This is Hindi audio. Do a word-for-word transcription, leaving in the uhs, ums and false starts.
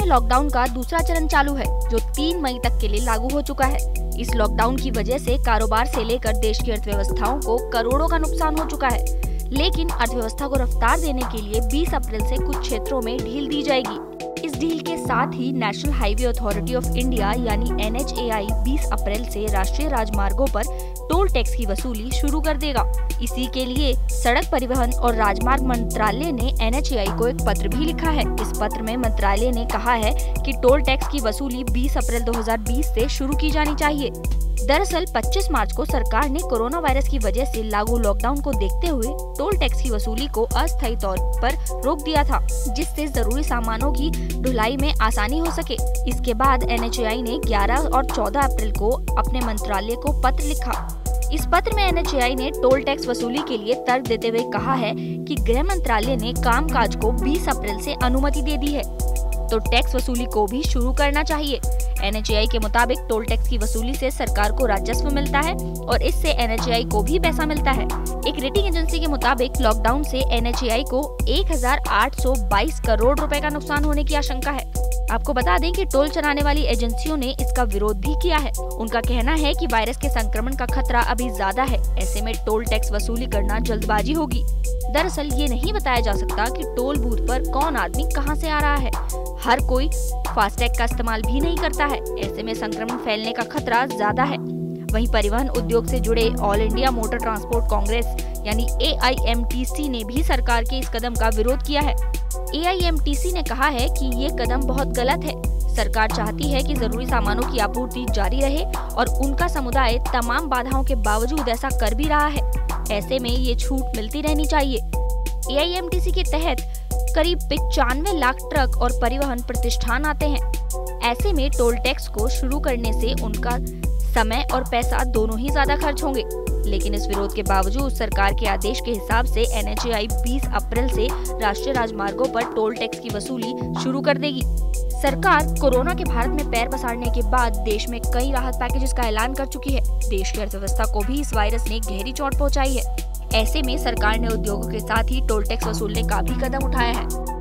लॉकडाउन का दूसरा चरण चालू है, जो तीन मई तक के लिए लागू हो चुका है। इस लॉकडाउन की वजह से कारोबार से लेकर देश की अर्थव्यवस्थाओं को करोड़ों का नुकसान हो चुका है, लेकिन अर्थव्यवस्था को रफ्तार देने के लिए बीस अप्रैल से कुछ क्षेत्रों में ढील दी जाएगी। इस ढील के साथ ही national highway authority of India यानी एन एच ए आई बीस अप्रैल से राष्ट्रीय राजमार्गों पर टोल टैक्स की वसूली शुरू कर देगा। इसी के लिए सड़क परिवहन और राजमार्ग मंत्रालय ने एन एच ए आई को एक पत्र भी लिखा है। इस पत्र में मंत्रालय ने कहा है कि टोल टैक्स की वसूली बीस अप्रैल दो हज़ार बीस से शुरू की जानी चाहिए। दरअसल पच्चीस मार्च को सरकार ने कोरोना वायरस की वजह से लागू लॉकडाउन को देखते हुए टोल टैक्स की वसूली को अस्थायी तौर पर रोक दिया था, जिससे जरूरी सामानों की ढुलाई में आसानी हो सके। इसके बाद एन एच ए आई ने ग्यारह और चौदह अप्रैल को अपने मंत्रालय को पत्र लिखा। इस पत्र में एन एच ए आई ने टोल टैक्स वसूली के लिए तर्क देते हुए कहा है कि गृह मंत्रालय ने कामकाज को बीस अप्रैल से अनुमति दे दी है, तो टैक्स वसूली को भी शुरू करना चाहिए। एन एच ए आई के मुताबिक टोल टैक्स की वसूली से सरकार को राजस्व मिलता है और इससे एन एच ए आई को भी पैसा मिलता है। एक रेटिंग एजेंसी के मुताबिक लॉकडाउन से एन एच ए आई को एक हज़ार आठ सौ बाईस करोड़ रुपए का नुकसान होने की आशंका है। आपको बता दें कि टोल चलाने वाली एजेंसियों ने इसका विरोध भी किया है। उनका कहना है कि वायरस के संक्रमण का खतरा अभी ज्यादा है, ऐसे में टोल टैक्स वसूली करना जल्दबाजी होगी। दरअसल ये नहीं बताया जा सकता कि टोल बूथ पर कौन आदमी कहां से आ रहा है। हर कोई फास्टैग का इस्तेमाल भी नहीं करता है, ऐसे में संक्रमण फैलने का खतरा ज्यादा है। वहीं परिवहन उद्योग से जुड़े all India motor transport congress यानी A I am T C ने भी सरकार के इस कदम का विरोध किया है। ए आई एम टी सी ने कहा है कि ये कदम बहुत गलत है। सरकार चाहती है कि जरूरी सामानों की आपूर्ति जारी रहे और उनका समुदाय तमाम बाधाओं के बावजूद ऐसा कर भी रहा है। ऐसे में ये छूट मिलती रहनी चाहिए। ए आई एम टी सी के तहत करीब पचानवे लाख ट्रक और परिवहन प्रतिष्ठान आते हैं। ऐसे में टोल टैक्स को शुरू करने से उनका समय और पैसा दोनों ही ज्यादा खर्च होंगे, लेकिन इस विरोध के बावजूद सरकार के आदेश के हिसाब से एन एच ए आई बीस अप्रैल से राष्ट्रीय राजमार्गों पर टोल टैक्स की वसूली शुरू कर देगी। सरकार कोरोना के भारत में पैर पसारने के बाद देश में कई राहत पैकेजेस का ऐलान कर चुकी है। देश की अर्थव्यवस्था को भी इस वायरस ने गहरी चोट पहुंचाई है। ऐसे में सरकार ने उद्योगों के साथ ही टोल टैक्स वसूलने का भी कदम उठाया है।